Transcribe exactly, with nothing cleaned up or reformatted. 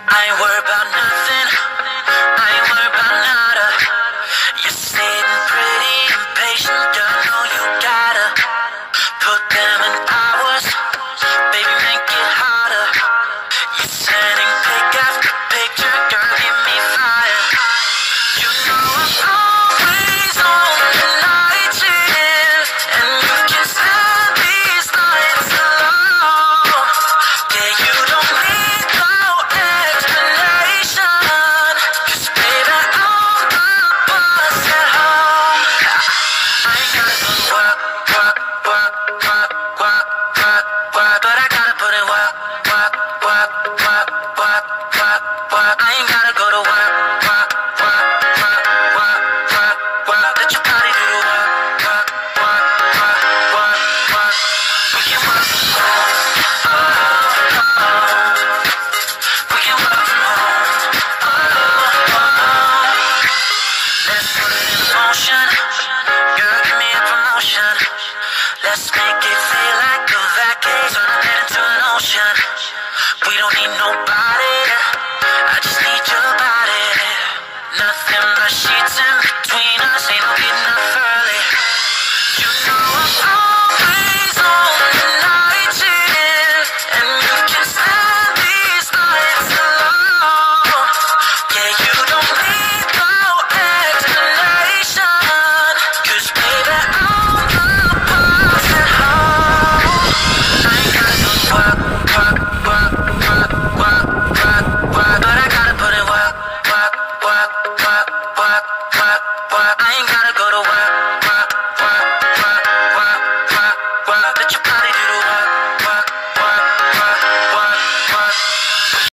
I ain't worried about nothing. I ain't worried about nada. You're sitting pretty impatient, girl. Know you gotta put them in hours. Baby, make it harder. You're sending pic after picture, girl. Give me fire. You know I'm always on the night shift, and you can stand these nights alone. Yeah, you don't need no explanation, 'cause baby, I'm the boss at home. I ain't gotta go to work, work, work, work, work, work, work, but I gotta put in work, work, work, work, work, work, work. I ain't gotta go to work, work, work, work, work, work, work. Let your body do the work, work, work, work, work, work. We can work from home, oh, oh, oh. We can work from home, oh, oh, oh. Let's put it in motion, girl, give me a promotion. Let's make it